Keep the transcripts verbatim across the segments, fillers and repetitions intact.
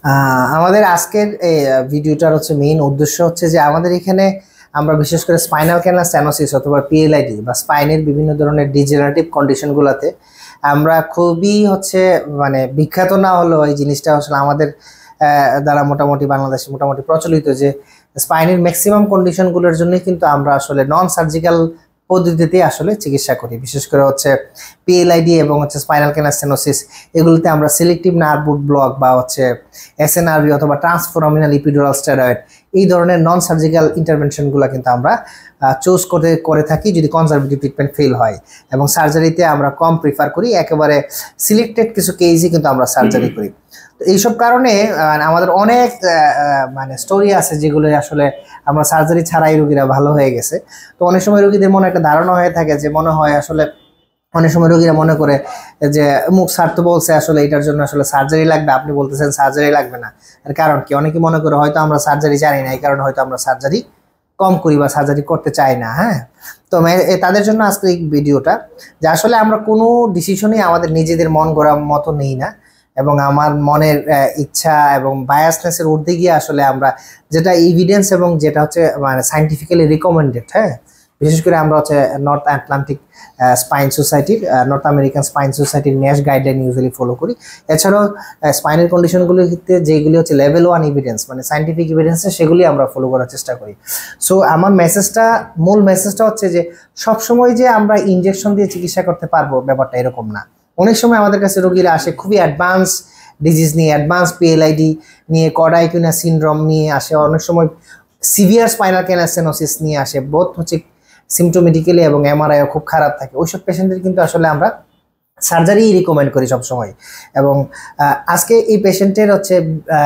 আমাদের আজকের এই ভিডিওটার হচ্ছে মেইন উদ্দেশ্য হচ্ছে যে আমাদের এখানে আমরা বিশেষ করে স্পাইনাল ক্যানাল স্টেনোসিস অথবা পিএলআইডি বা স্পাইনের বিভিন্ন ধরনের ডিজেনারেটিভ কন্ডিশনগুলোতে আমরা খুবই হচ্ছে মানে বিখ্যাত না হলেও এই জিনিসটা আসলে আমাদের দ্বারা মোটামুটি বাংলাদেশে মোটামুটি প্রচলিত যে স্পাইনের ম্যাক্সিমাম কন্ডিশনগুলোর জন্যই কিন্তু আমরা আসলে নন সার্জিক্যাল পদ্ধতিতে আসলে চিকিৎসা করি। বিশেষ করে হচ্ছে পিএলআইডি এবং হচ্ছে স্পাইনাল ক্যানাল স্টেনোসিস, এগুলোতে আমরা সিলেক্টিভ নার্ভ রুট ব্লক বা হচ্ছে এসএনআরবি অথবা ট্রান্সফোরামিনাল ইপিডুরাল স্টেরয়েড এই ধরনের নন সার্জিক্যাল ইন্টারভেনশনগুলো কিন্তু আমরা চুজ করে করে থাকি যদি কনজারভেটিভ ট্রিটমেন্ট ফেল হয়, এবং সার্জারিতে আমরা কম প্রিফার করি, একেবারে সিলেক্টেড কিছু কেসই কিন্তু আমরা সার্জারি করি। তো এইসব কারণে আমাদের অনেক মানে স্টোরি আছে যেগুলো আসলে আমরা সার্জারি ছাড়াই রোগীরা ভালো হয়ে গেছে। তো অনেক সময় রোগীদের মনে একটা ধারণা হয়ে থাকে যে মনে হয় আসলে অনেক সময় রোগীরা মনে করে যে মুখ স্যার তো বলছে আসলে এটার জন্য আসলে সার্জারি লাগবে, আপনি বলতেছেন সার্জারি লাগবে না, এর কারণ কি? অনেকে মনে করে হয়তো আমরা সার্জারি জানি না, এই কারণে হয়তো আমরা সার্জারি কম করি বা সার্জারি করতে চাই না। হ্যাঁ, তো তাদের জন্য আজকে এই ভিডিওটা যে আসলে আমরা কোনো ডিসিশনই আমাদের নিজেদের মন গড়ার মতো নেই না, এবং আমার মনের ইচ্ছা এবং বায়াসনেসের ঊর্ধ্বে গিয়ে আসলে আমরা যেটা এভিডেন্স এবং যেটা হচ্ছে মানে সায়েন্টিফিক্যালি রিকমেন্ডেড, হ্যাঁ, বিশেষ করে আমরা হচ্ছে নর্থ আটলান্টিক স্পাইন সোসাইটির নর্থ আমেরিকান স্পাইন সোসাইটির ন্যাশ গাইডলাইন ইউজুয়ালি ফলো করি। এছাড়াও স্পাইনের কন্ডিশনগুলির ক্ষেত্রে যেগুলি হচ্ছে লেভেল ওয়ান এভিডেন্স মানে সায়েন্টিফিক এভিডেন্সে সেগুলি আমরা ফলো করার চেষ্টা করি। সো আমার মেসেজটা মূল মেসেজটা হচ্ছে যে সবসময় যে আমরা ইনজেকশন দিয়ে চিকিৎসা করতে পারবো ব্যাপারটা এরকম না। অনেক সময় আমাদের কাছে রোগীরা আসে খুবই অ্যাডভান্স ডিজিজ নিয়ে, অ্যাডভান্স পিএলআইডি নিয়ে, কডাইকুইনা সিনড্রোম নিয়ে আসে, অনেক সময় সিভিয়ার স্পাইনাল ক্যানাল স্টেনোসিস নিয়ে আসে, বোথ হচ্ছে সিমটোমেটিক্যালি এবং এমআরআইও খুব খারাপ থাকে। ওইসব পেশেন্টদের কিন্তু আসলে আমরা সার্জারি রিকমেন্ড করি সবসময়। এবং আজকে এই পেশেন্টের হচ্ছে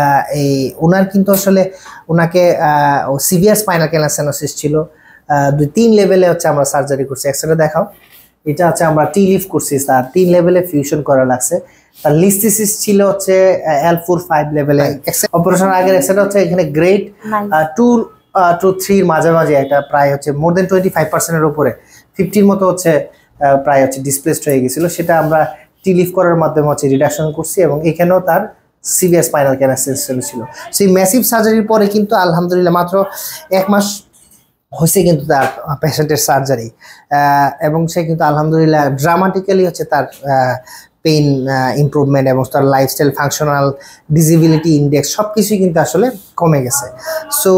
এই ওনার কিন্তু আসলে ওনাকে সিভিয়ার স্পাইনাল ক্যানাল স্টেনোসিস ছিল, দুই তিন লেভেলে হচ্ছে আমরা সার্জারি করছি। এক্সরে দেখাও, এটা হচ্ছে আমরা টি লিফ করছি, তার তিন লেভেলে ফিউশন করা লাগছে। তার লিস্থিসিস ছিল হচ্ছে এল ফোর ফাইভ লেভেলে। অপারেশনের আগের এক্সরে হচ্ছে এখানে গ্রেড টু টু থ্রির মাঝামাঝি একটা প্রায় হচ্ছে মোর দেন টোয়েন্টি ফাইভ পার্সেন্টের উপরে ফিফটির মতো হচ্ছে প্রায় হচ্ছে ডিসপ্লেসড হয়ে গেছিলো। সেটা আমরা টি লিফ করার মাধ্যমে হচ্ছে রিডাকশন করছি, এবং এখানেও তার সিভিয়ার স্পাইনাল ক্যানাল স্টেনোসিস ছিল। সেই ম্যাসিভ সার্জারির পরে কিন্তু আলহামদুলিল্লাহ মাত্র এক মাস হয়েছে কিন্তু তার পেশেন্টের সার্জারি, এবং সে কিন্তু আলহামদুলিল্লাহ ড্রামাটিক্যালি হচ্ছে তার পেইন ইমপ্রুভমেন্ট এবং তার লাইফস্টাইল ফাংশনাল ডিসেবিলিটি ইন্ডেক্স সব কিছুই কিন্তু আসলে কমে গেছে। সো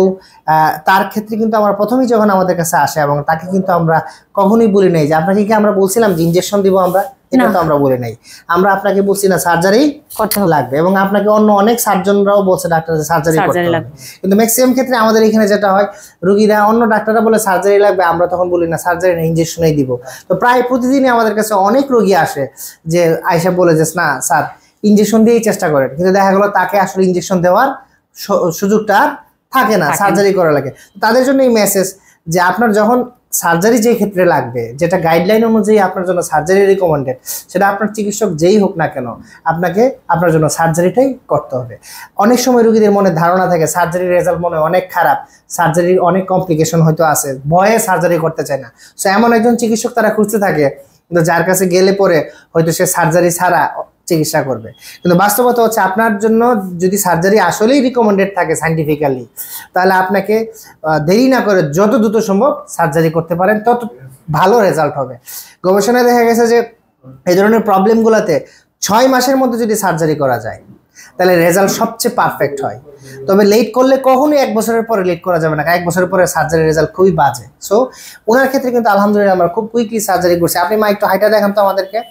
তার ক্ষেত্রে কিন্তু আমরা প্রথমেই যখন আমাদের কাছে আসে এবং তাকে কিন্তু আমরা কখনোই বলি নাই যে আপনাকে কি আমরা বলছিলাম যে ইনজেকশন দিব, আমরা এটা তো আমরা বলি নাই। আমরা আপনাকে বলছি না সার্জারি করতে লাগবে, এবং আপনাকে অন্য অনেক সার্জনরাও বলছে ডাক্তার সার্জারি করতে লাগবে, কিন্তু ম্যাক্সিমাম ক্ষেত্রে আমাদের এখানে যেটা হয় রোগীরা অন্য ডাক্তাররা বলে সার্জারি লাগবে, আমরা তখন বলি না সার্জারি না, ইনজেকশনই দিব। তো প্রায় প্রতিদিনই আমাদের কাছে অনেক রোগী আসে যে আয়সা বলে যে না স্যার ইনজেকশন দিয়েই চেষ্টা করেন, কিন্তু দেখা গেলো তাকে আসলে ইনজেকশন দেওয়ার সুযোগটা থাকে না, সার্জারি করা লাগে। তাদের জন্য এই মেসেজ যে আপনার যখন সার্জারি যে ক্ষেত্রে লাগবে, যেটা গাইডলাইন অনুযায়ী আপনার জন্য সার্জারি রিকমেন্ডেড, সেটা আপনার চিকিৎসক যেই হোক না কেন আপনাকে আপনার জন্য সার্জারিটাই করতে হবে। অনেক সময় রোগীদের মনে ধারণা থাকে সার্জারির রেজাল্ট মনে অনেক খারাপ, সার্জারির অনেক কমপ্লিকেশন হয়তো আছে, ভয়ে সার্জারি করতে চায় না। সো এমন একজন চিকিৎসক তারা খুঁজতে থাকে কিন্তু যার কাছে গেলে পরে হয়তো সে সার্জারি ছাড়া চিকিৎসা করবে। কিন্তু বাস্তবতা হচ্ছে আপনার জন্য যদি সার্জারি আসলেই রিকমেন্ডেড থাকে সায়েন্টিফিক্যালি, তাহলে আপনাকে দেরি না করে যত দ্রুত সম্ভব সার্জারি করতে পারেন, তত ভালো রেজাল্ট হবে। গবেষণায় দেখা গেছে যে এই ধরনের প্রবলেমগুলোতে ছয় মাসের মধ্যে যদি সার্জারি করা যায় তাহলে রেজাল্ট সবচেয়ে পারফেক্ট হয়। তবে লেট করলে কখনোই এক বছরের পরে লেট করা যাবে না, এক বছরের পরে সার্জারির রেজাল্ট খুবই বাজে। সো ওনার ক্ষেত্রে কিন্তু আলহামদুলিল্লাহ আমরা খুব কুইকলি সার্জারি করছি। আপনি মা একটু হাইটা দেখান তো আমাদেরকে।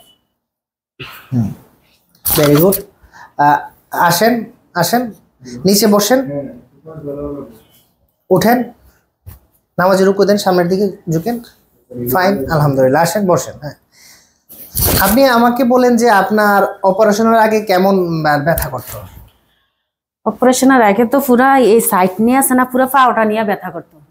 Hmm, very good. আসেন আসেন নিচে বসেন, উঠেন, নামাজে রুকু দেন, সামনের দিকে ঝুঁকেন। ফাইন, আলহামদুলিল্লাহ। আসেন বসেন। হ্যাঁ, আপনি আমাকে বলেন যে আপনার অপারেশনের আগে কেমন ব্যথা করতো? অপারেশনের আগে তো পুরা এই সাইড নিয়ে আছে না, পুরো পাওটা নিয়ে ব্যথা করতো।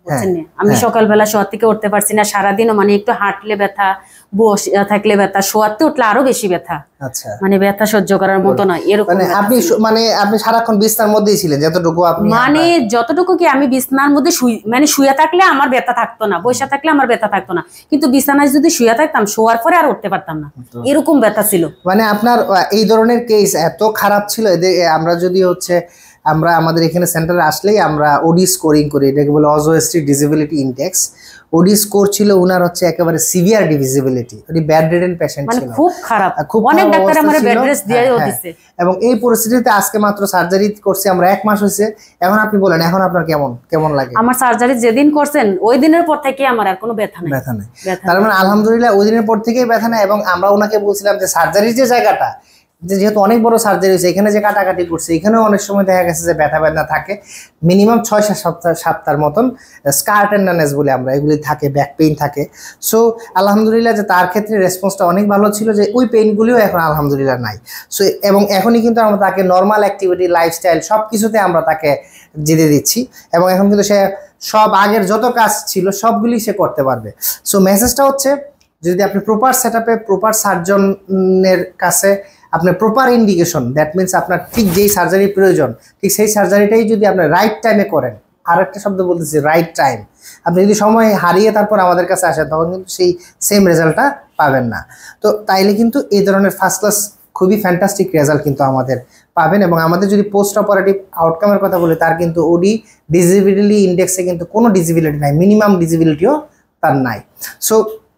বুঝছেন না? আমি সকালবেলা শোয়ার থেকে উঠতে পারছি না, সারাদিনও মানে একটু হাঁটলে ব্যথা, বসে থাকলে ব্যথা, শোয়াতে উঠলে আরো বেশি ব্যথা। আচ্ছা, মানে ব্যথা সহ্য করার মতো না এরকম। মানে আপনি মানে আপনি সারাক্ষণ বিছানার মধ্যেই ছিলেন যতটুকু আপনি, মানে যতটুকু কি আমি বিছানার মধ্যে শুই, মানে শুয়ে থাকলে আমার ব্যথা থাকতো না, বসে থাকলে আমার ব্যথা থাকতো না, কিন্তু বিছানায় যদি শুয়ে থাকতাম শোয়ার পরে আর উঠতে পারতাম না, এরকম ব্যথা ছিল। মানে আপনার এই ধরনের কেস এত খারাপ ছিল। আমরা যদি হচ্ছে আমরা আমাদের এখানে সেন্টারে আসলেই আমরা ওডি স্কোরিং করি, এটাকে বলে অজোস্টিক ডিসেবিলিটি ইনডেক্স। ওডি স্কোর ছিল ওনার হচ্ছে একেবারে সিভিয়ার ডিসেবিলিটি, উনি বেড রিডেন পেশেন্ট ছিল, খুব খারাপ, খুব অনেক ডাক্তার আমারে বেড রেস্ট দিয়েও দিয়েছে। এবং এই পরিস্থিতিতে আজকে মাত্র সার্জারি করছি আমরা, এক মাস হয়েছে। এখন আপনি বলেন এখন আপনার কেমন কেমন লাগে? আমার সার্জারি যেদিন করছেন ওই দিনের পর থেকে আমার আর কোনো ব্যথা নেই, ব্যথা নেই। তার মানে আলহামদুলিল্লাহ ওই দিনের পর থেকেই ব্যথা নেই। এবং আমরা ওনাকে বলছিলাম যে সার্জারির যে জায়গাটা, যে যেহেতু অনেক বড় সার্জারি হয়েছে, এখানে যে কাটাকাটি করছে এখানেও অনেক সময় দেখা গেছে যে ব্যথা ব্যথা থাকে, মিনিমাম ছয় সাত সপ্তাহ সাতটার মতন স্কার টেন্ডারনেস বলে আমরা, এগুলি থাকে, ব্যাক পেইন থাকে। সো আলহামদুলিল্লাহ যে তার ক্ষেত্রে রেসপন্সটা অনেক ভালো ছিল, যে ওই পেইনগুলিও এখন আলহামদুলিল্লাহ নাই। সো এবং এখনই কিন্তু আমরা তাকে নর্মাল অ্যাক্টিভিটি, লাইফস্টাইল সব কিছুতে আমরা তাকে যেতে দিচ্ছি, এবং এখন কিন্তু সে সব আগের যত কাজ ছিল সবগুলি সে করতে পারবে। সো মেসেজটা হচ্ছে, যদি আপনি প্রপার সেট আপে প্রপার সার্জনের কাছে আপনার প্রপার ইন্ডিকেশন, দ্যাট মিনস আপনার ঠিক যেই সার্জারির প্রয়োজন ঠিক সেই সার্জারিটাই যদি আপনি রাইট টাইমে করেন, আর একটা শব্দ বলতেছি রাইট টাইম, আপনি যদি সময় হারিয়ে তারপর আমাদের কাছে আসেন তখন কিন্তু সেই সেম রেজাল্টটা পাবেন না। তো তাইলে কিন্তু এই ধরনের ফার্স্ট ক্লাস খুবই ফ্যান্টাস্টিক রেজাল্ট কিন্তু আমাদের পাবেন। এবং আমাদের যদি পোস্ট অপারেটিভ আউটকামের কথা বলি, তার কিন্তু ওডি ডিসেবিলিটি ইন্ডেক্সে কিন্তু কোনো ডিসেবিলিটি নাই, মিনিমাম ডিসেবিলিটিও তার নাই। সো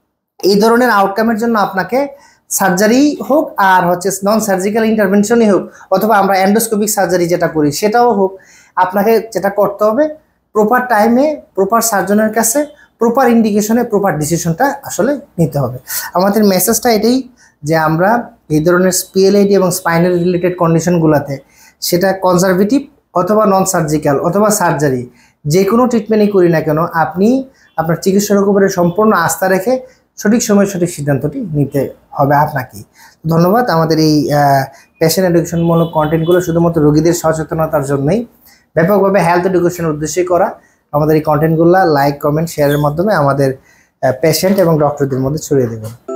এই ধরনের আউটকামের জন্য আপনাকে সার্জারি হোক আর হচ্ছে নন সার্জিক্যাল ইন্টারভেনশনই হোক, অথবা আমরা এন্ডোস্কোপিক সার্জারি যেটা করি সেটাও হোক, আপনাকে যেটা করতে হবে প্রপার টাইমে প্রপার সার্জনের কাছে প্রপার ইন্ডিকেশনে প্রপার ডিসিশনটা আসলে নিতে হবে। আমাদের মেসেজটা এটাই যে আমরা এই ধরনের পিএলআইডি এবং স্পাইনাল রিলেটেড কন্ডিশনগুলোতে, সেটা কনজারভেটিভ অথবা নন সার্জিক্যাল অথবা সার্জারি, যে কোনো ট্রিটমেন্টই করি না কেন, আপনি আপনার চিকিৎসার উপরে সম্পূর্ণ আস্থা রেখে সঠিক সময় সঠিক সিদ্ধান্তটি নিতে হবে আপনাকেই। ধন্যবাদ। আমাদের এই পেশেন্ট এডুকেশনমূলক কন্টেন্টগুলো শুধুমাত্র রোগীদের সচেতনতার জন্যই, ব্যাপকভাবে হেলথ এডুকেশনের উদ্দেশ্যে করা। আমাদের এই কন্টেন্টগুলো লাইক, কমেন্ট, শেয়ারের মাধ্যমে আমাদের পেশেন্ট এবং ডক্টরদের মধ্যে ছড়িয়ে দেবেন।